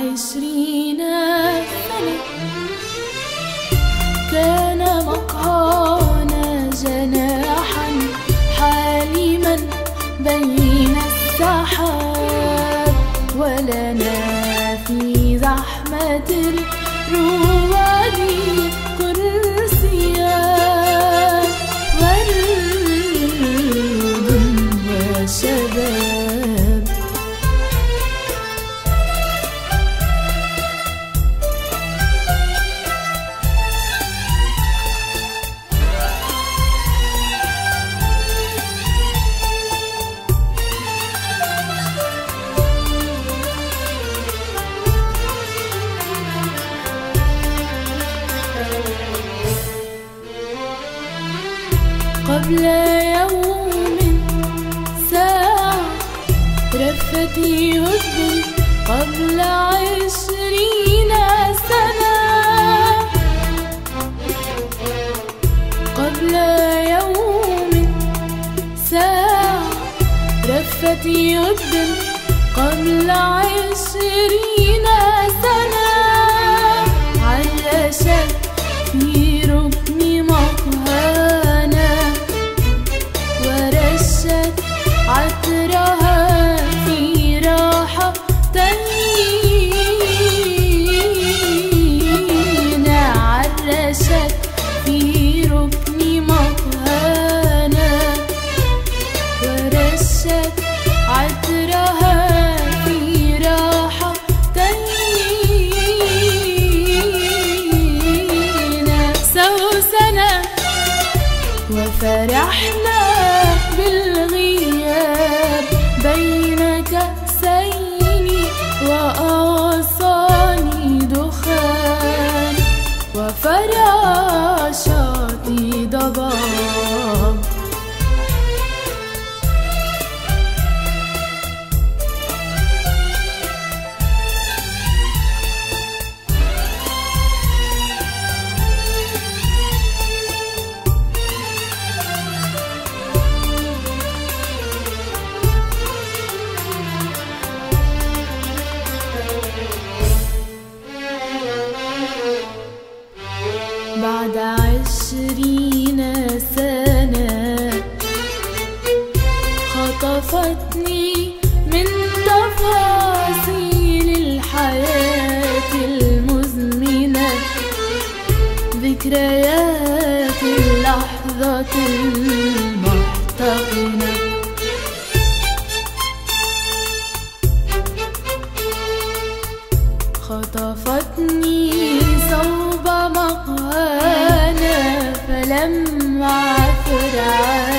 20 سنة كان مقهانا جناحا حالما بين السحاب، ولنا في زحمة الرواد كرسيان ورد وشباب. قبل يوم ساعة رفتي هدي، قبل 20 سنة قبل يوم ساعة رفتي هدي، قبل 20 سنة عرشت في ركن مقهانا ورشت عطرها في راحتينا، عرشت في ركن مقهانا ورشت عطرها في راحتينا. سوسنا وفرحنا بالغياب بين كأسين وأغصان دخان وفراشات ضباب. بعد 20 سنة خطفتني من تفاصيل الحياة المزمنة ذكريات اللحظة المحتقنة. خطفتني صوب مقهانا فلم أعثر